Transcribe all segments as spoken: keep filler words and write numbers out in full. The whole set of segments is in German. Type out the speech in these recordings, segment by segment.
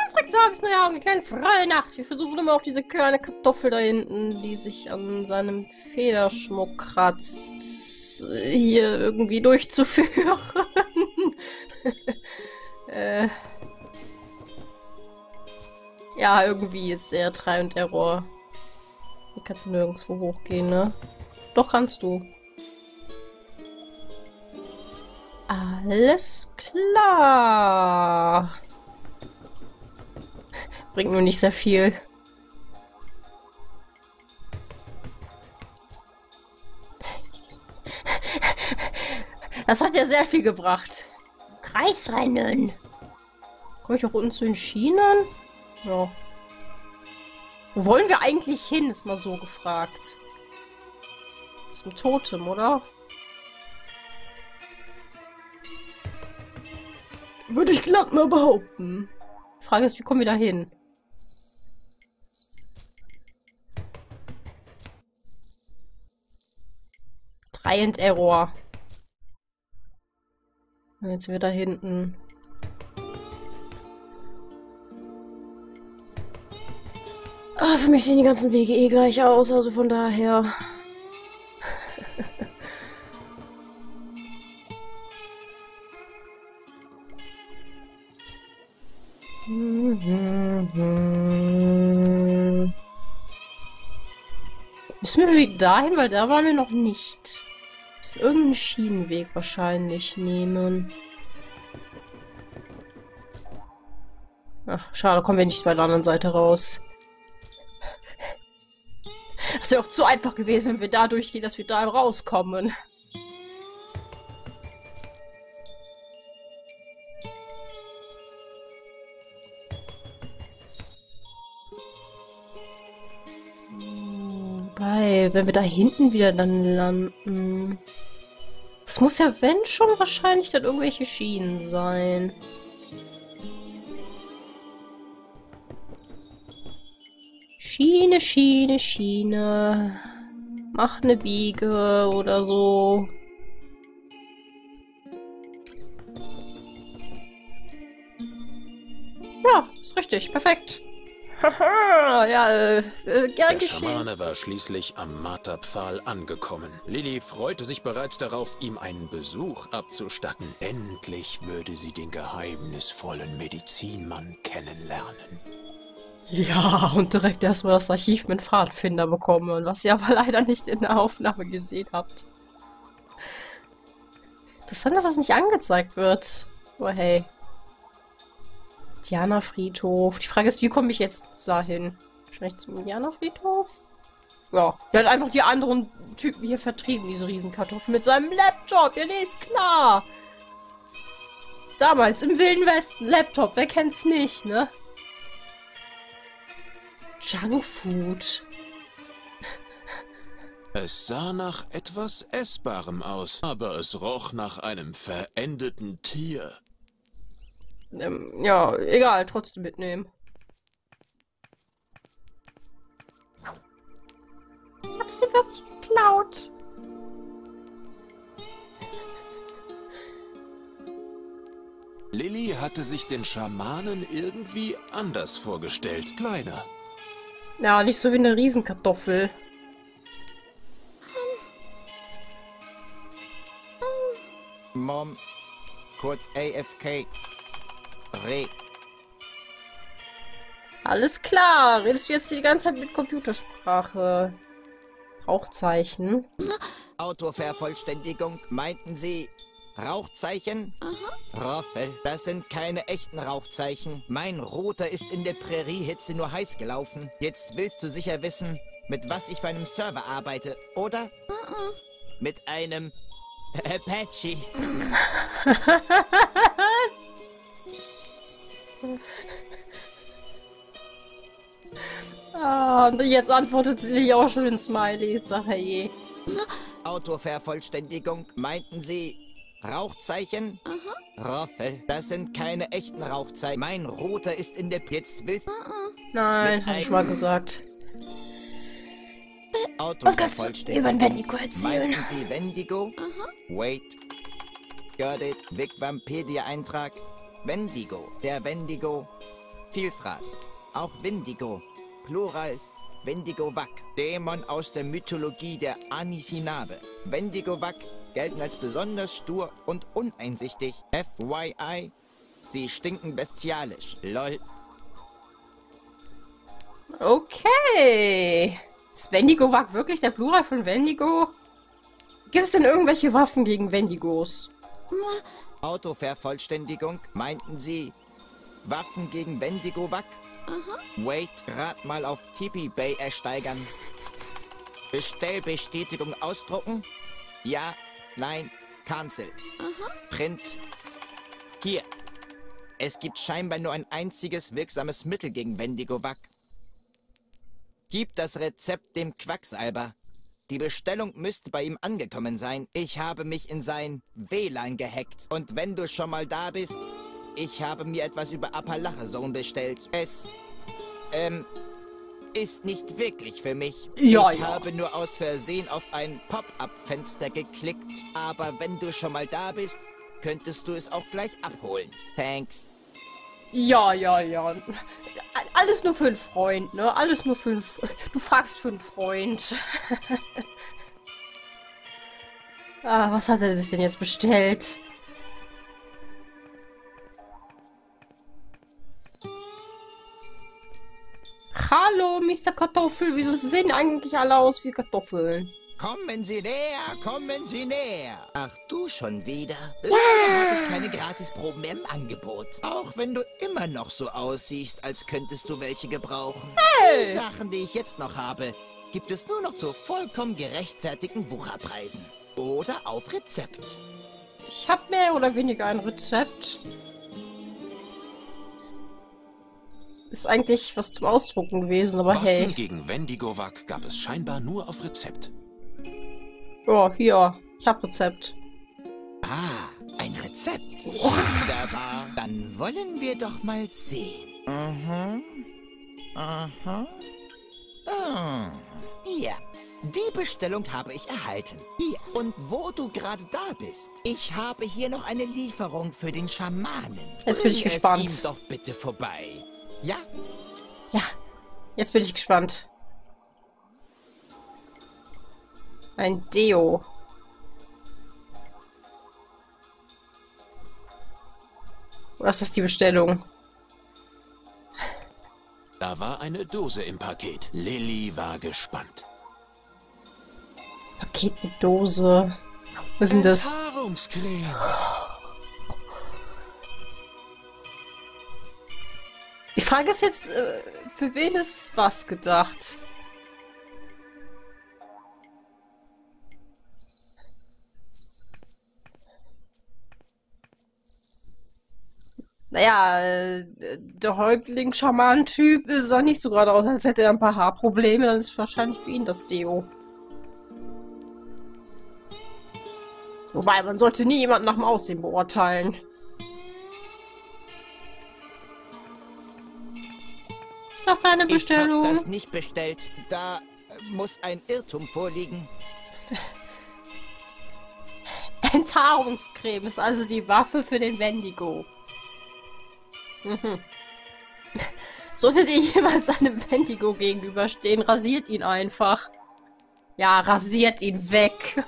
zurück zu Harveys neue Augen, eine kleine freie Nacht. Wir versuchen immer auch diese kleine Kartoffel da hinten, die sich an seinem Federschmuck kratzt, hier irgendwie durchzuführen. äh... Ja, irgendwie ist er Try und Error. Hier kannst du nirgendwo hochgehen, ne? Doch kannst du. Alles klar. Bringt nur nicht sehr viel. Das hat ja sehr viel gebracht. Kreisrennen. Komme ich auch unten zu den Schienen? Ja. Wo wollen wir eigentlich hin, ist mal so gefragt. Zum Totem, oder? Würde ich glatt mal behaupten. Die Frage ist, wie kommen wir da hin? Try and Error. Jetzt sind wir da hinten. Ah, für mich sehen die ganzen Wege eh gleich aus, also von daher. Müssen wir wieder dahin, weil da waren wir noch nicht. Muss irgendeinen Schienenweg wahrscheinlich nehmen. Ach, schade, kommen wir nicht bei der anderen Seite raus. Das wäre auch zu einfach gewesen, wenn wir da durchgehen, dass wir da rauskommen. Wobei, wenn wir da hinten wieder dann landen... Es muss ja, wenn schon, wahrscheinlich dann irgendwelche Schienen sein. Schiene, Schiene, Schiene. Mach eine Biege oder so. Ja, ist richtig. Perfekt. Haha, ja, äh, äh gern geschehen. Der Schamane war schließlich am Marterpfahl angekommen. Lilly freute sich bereits darauf, ihm einen Besuch abzustatten. Endlich würde sie den geheimnisvollen Medizinmann kennenlernen. Ja, und direkt erstmal das Archiv mit Pfadfinder bekommen, was ihr aber leider nicht in der Aufnahme gesehen habt. Interessant, dass das nicht angezeigt wird. Aber hey. Indianerfriedhof. Die Frage ist, wie komme ich jetzt dahin? Wahrscheinlich zum Indianerfriedhof? Ja. Der hat einfach die anderen Typen hier vertrieben, diese Riesenkartoffel, mit seinem Laptop. Ja, nee, ist klar. Damals im Wilden Westen. Laptop, wer kennt's nicht, ne? Junkfood. Es sah nach etwas Essbarem aus, aber es roch nach einem verendeten Tier. Ähm, ja, egal, trotzdem mitnehmen. Ich hab sie wirklich geklaut. Lilly hatte sich den Schamanen irgendwie anders vorgestellt. Kleiner. Ja, nicht so wie eine Riesenkartoffel. Mom, kurz A F K. Re. Alles klar. Redest du jetzt hier die ganze Zeit mit Computersprache? Rauchzeichen. Autovervollständigung, meinten Sie Rauchzeichen? Aha. Roffel, das sind keine echten Rauchzeichen. Mein Router ist in der Präriehitze nur heiß gelaufen. Jetzt willst du sicher wissen, mit was ich für einem Server arbeite, oder? Uh-uh. Mit einem Apache. Ah, und jetzt antwortet sie auch schon in Smileys. Sag je. Autovervollständigung, meinten Sie Rauchzeichen? Aha. Roffel, das sind keine echten Rauchzeichen. Mein Router ist in der... Jetzt willst du... Nein, hab ich mal gesagt. Was kannst du über den Wendigo erzählen? Meinten Sie Wendigo? Aha. Wait. Got it. Wikimpedia-Eintrag. Wendigo. Der Wendigo Vielfraß. Auch Wendigo. Plural Wendigo-Wak. Dämon aus der Mythologie der Anishinaabe. Wendigo-Wak gelten als besonders stur und uneinsichtig. F Y I. Sie stinken bestialisch. Lol. Okay. Ist Wendigo-Wak wirklich der Plural von Wendigo? Gibt es denn irgendwelche Waffen gegen Wendigos? Autovervollständigung, meinten Sie Waffen gegen Wendigo-Wak? Wait, rat mal auf Tipi Bay ersteigern. Bestellbestätigung ausdrucken? Ja, nein, cancel. Print. Hier. Es gibt scheinbar nur ein einziges wirksames Mittel gegen Wendigo-Wak. Gib das Rezept dem Quacksalber. Die Bestellung müsste bei ihm angekommen sein. Ich habe mich in sein W L A N gehackt. Und wenn du schon mal da bist, ich habe mir etwas über Appalachia-Zone bestellt. Es, ähm, ist nicht wirklich für mich. Ja, ich ja. habe nur aus Versehen auf ein Pop-up-Fenster geklickt. Aber wenn du schon mal da bist, könntest du es auch gleich abholen. Thanks. Ja, ja, ja. Alles nur für einen Freund, ne? Alles nur für einen... F du fragst für einen Freund. Ah, was hat er sich denn jetzt bestellt? Hallo, Mister Kartoffel. Wieso sehen eigentlich alle aus wie Kartoffeln? Kommen Sie näher, kommen Sie näher. Ach, du schon wieder? Leider habe ich keine Gratisproben im Angebot. Auch wenn du immer noch so aussiehst, als könntest du welche gebrauchen. Hey! Die Sachen, die ich jetzt noch habe, gibt es nur noch zu vollkommen gerechtfertigten Wucherpreisen. Oder auf Rezept. Ich habe mehr oder weniger ein Rezept. Ist eigentlich was zum Ausdrucken gewesen, aber Waffen hey. gegen Wendigo-Wak gab es scheinbar nur auf Rezept. Oh, hier. Ich hab Rezept. Ah, ein Rezept. Wunderbar. Dann wollen wir doch mal sehen. Mhm. Aha. Ah. Ja. Die Bestellung habe ich erhalten. Hier. Und wo du gerade da bist, ich habe hier noch eine Lieferung für den Schamanen. Jetzt bin ich Bring gespannt. Es ihm doch bitte vorbei. Ja? Ja, jetzt bin ich gespannt. Ein Deo. Oder ist das die Bestellung? Da war eine Dose im Paket. Lilly war gespannt. Paket mit Dose. Was ist denn das? Enthaarungscreme. Die Frage ist jetzt, äh, für wen ist was gedacht? Naja, äh, der Häuptling-Schaman-Typ sah nicht so gerade aus, als hätte er ein paar Haarprobleme. Dann ist wahrscheinlich für ihn das Deo. Wobei, man sollte nie jemanden nach dem Aussehen beurteilen. Ist das deine Bestellung? Ich hab das nicht bestellt. Da äh, muss ein Irrtum vorliegen. Enthaarungscreme ist also die Waffe für den Wendigo. Mhm. Sollte dir jemals einem Wendigo gegenüberstehen, rasiert ihn einfach. Ja, rasiert ihn weg.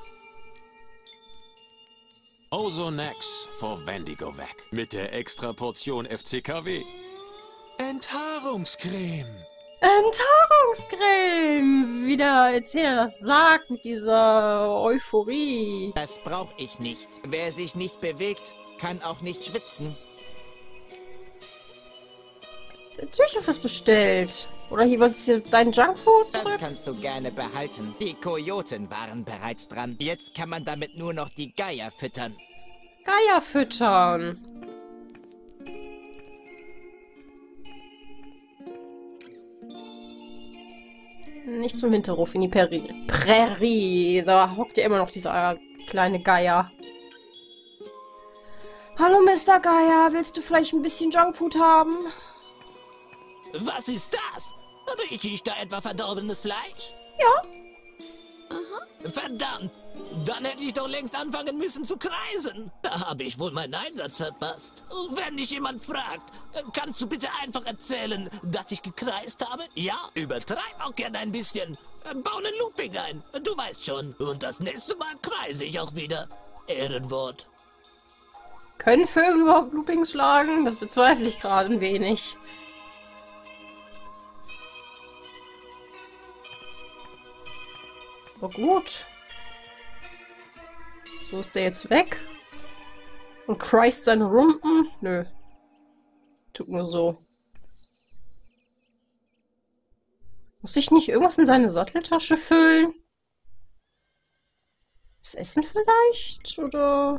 Ozonex for Wendigo-Wak. Mit der extra Portion F C K W. Enthaarungscreme. Enthaarungscreme! Wie der Erzähler das sagt, mit dieser Euphorie. Das brauche ich nicht. Wer sich nicht bewegt, kann auch nicht schwitzen. Natürlich ist es bestellt. Oder hier wolltest du deinen Junkfood Das zurück? kannst du gerne behalten. Die Kojoten waren bereits dran. Jetzt kann man damit nur noch die Geier füttern. Geier füttern. Nicht zum Hinterhof, in die Prärie. Prärie. Da hockt ja immer noch dieser kleine Geier. Hallo, Mister Geier. Willst du vielleicht ein bisschen Junkfood haben? Was ist das? Rieche ich da etwa verdorbenes Fleisch? Ja. Verdammt! Dann hätte ich doch längst anfangen müssen zu kreisen. Da habe ich wohl meinen Einsatz verpasst. Wenn dich jemand fragt, kannst du bitte einfach erzählen, dass ich gekreist habe? Ja, übertreib auch gern ein bisschen. Bau einen Looping ein, du weißt schon. Und das nächste Mal kreise ich auch wieder. Ehrenwort. Können Vögel überhaupt Loopings schlagen? Das bezweifle ich gerade ein wenig. Aber gut. So ist der jetzt weg. Und kreist seine Rumpen? Nö. Tut nur so. Muss ich nicht irgendwas in seine Satteltasche füllen? Das Essen vielleicht? Oder...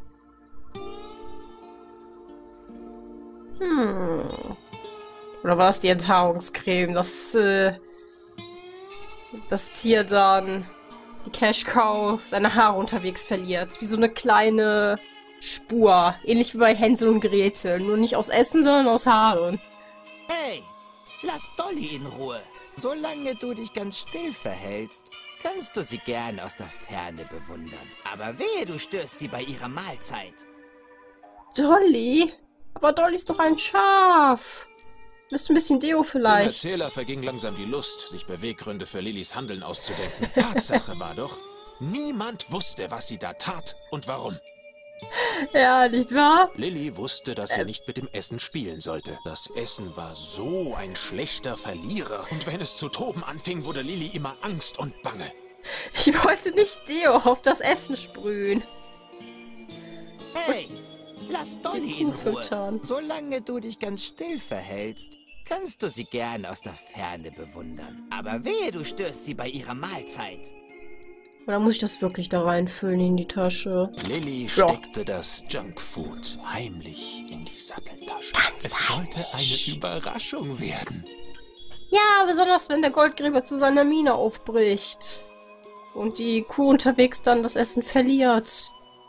Hm. Oder war das die Enthaarungscreme? Das, äh... das Tier dann... die Cash Cow seine Haare unterwegs verliert. Wie so eine kleine Spur. Ähnlich wie bei Hänsel und Gretel. Nur nicht aus Essen, sondern aus Haaren. Hey, lass Dolly in Ruhe. Solange du dich ganz still verhältst, kannst du sie gern aus der Ferne bewundern. Aber wehe, du störst sie bei ihrer Mahlzeit. Dolly? Aber Dolly ist doch ein Schaf. Willst du ein bisschen Deo Dem vielleicht? Erzähler verging langsam die Lust, sich Beweggründe für Lillys Handeln auszudenken. Tatsache war doch, niemand wusste, was sie da tat und warum. Ja, nicht wahr? Lilly wusste, dass sie nicht mit dem Essen spielen sollte. Das Essen war so ein schlechter Verlierer. Und wenn es zu toben anfing, wurde Lilly immer Angst und Bange. Ich wollte nicht Deo auf das Essen sprühen. Hey, lass Dolly Die in Kuh Ruhe. füttern. Solange du dich ganz still verhältst, kannst du sie gern aus der Ferne bewundern. Aber wehe, du störst sie bei ihrer Mahlzeit. Oder muss ich das wirklich da reinfüllen in die Tasche? Lilly Ja. steckte das Junkfood heimlich in die Satteltasche. Es sollte eine Überraschung werden. Ja, besonders wenn der Goldgräber zu seiner Mine aufbricht. Und die Kuh unterwegs dann das Essen verliert.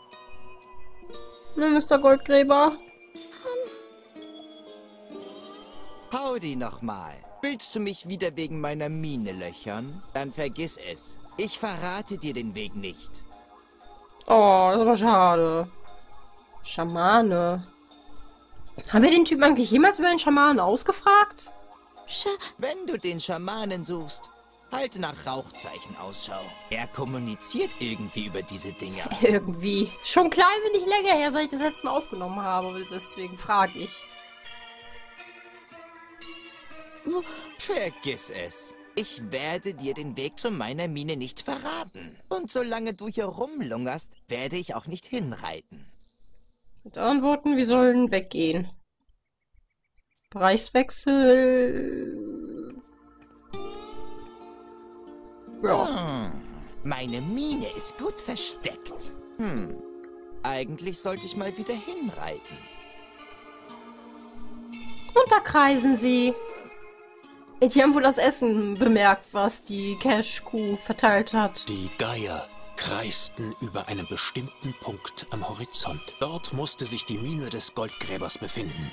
Ne, Mister Goldgräber? Howdy nochmal. Willst du mich wieder wegen meiner Mine löchern? Dann vergiss es. Ich verrate dir den Weg nicht. Oh, das ist aber schade. Schamane. Haben wir den Typen eigentlich jemals über den Schamanen ausgefragt? Wenn du den Schamanen suchst, halte nach Rauchzeichen Ausschau. Er kommuniziert irgendwie über diese Dinger. Irgendwie. Schon klein wenig länger her, seit ich das letzte Mal aufgenommen habe. Deswegen frage ich. Vergiss es. Ich werde dir den Weg zu meiner Mine nicht verraten. Und solange du hier rumlungerst, werde ich auch nicht hinreiten. Mit anderen Worten, wir sollen weggehen. Bereichswechsel. Ja. Hm. Meine Mine ist gut versteckt. Hm. Eigentlich sollte ich mal wieder hinreiten. Und da kreisen sie. Die haben wohl das Essen bemerkt, was die Cash-Kuh verteilt hat. Die Geier kreisten über einen bestimmten Punkt am Horizont. Dort musste sich die Mine des Goldgräbers befinden.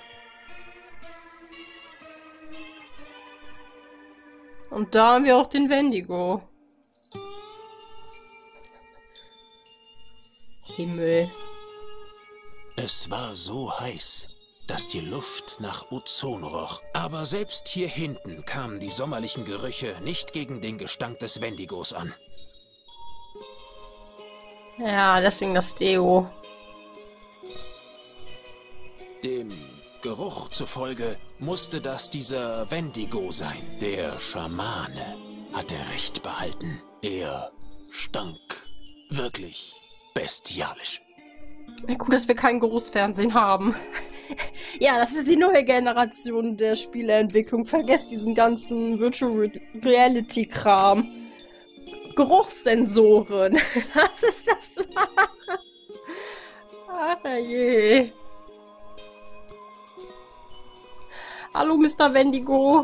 Und da haben wir auch den Wendigo. Himmel. Es war so heiß, dass die Luft nach Ozon roch. Aber selbst hier hinten kamen die sommerlichen Gerüche nicht gegen den Gestank des Wendigos an. Ja, deswegen das Deo. Dem Geruch zufolge musste das dieser Wendigo sein. Der Schamane hatte recht behalten. Er stank wirklich bestialisch. Ja, gut, dass wir kein Großfernsehen haben. Ja, das ist die neue Generation der Spieleentwicklung. Vergesst diesen ganzen Virtual Reality Kram. Geruchssensoren. Was ist das Wahre? Ach je. Hallo, Mister Wendigo.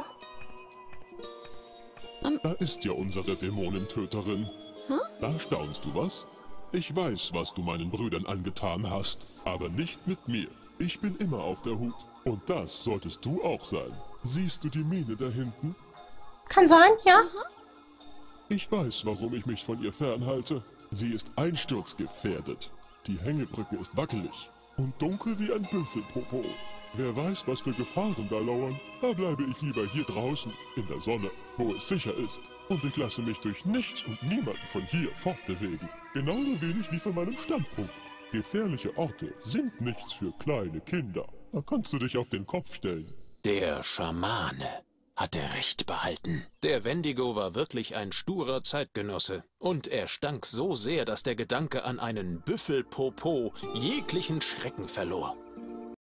Da ist ja unsere Dämonentöterin. Da staunst du was? Ich weiß, was du meinen Brüdern angetan hast, aber nicht mit mir. Ich bin immer auf der Hut. Und das solltest du auch sein. Siehst du die Mine da hinten? Kann sein, ja. Ich weiß, warum ich mich von ihr fernhalte. Sie ist einsturzgefährdet. Die Hängebrücke ist wackelig und dunkel wie ein Büffelpopo. Wer weiß, was für Gefahren da lauern. Da bleibe ich lieber hier draußen, in der Sonne, wo es sicher ist. Und ich lasse mich durch nichts und niemanden von hier fortbewegen. Genauso wenig wie von meinem Standpunkt. Gefährliche Orte sind nichts für kleine Kinder. Da kannst du dich auf den Kopf stellen. Der Schamane hatte recht behalten. Der Wendigo war wirklich ein sturer Zeitgenosse. Und er stank so sehr, dass der Gedanke an einen Büffelpopo jeglichen Schrecken verlor.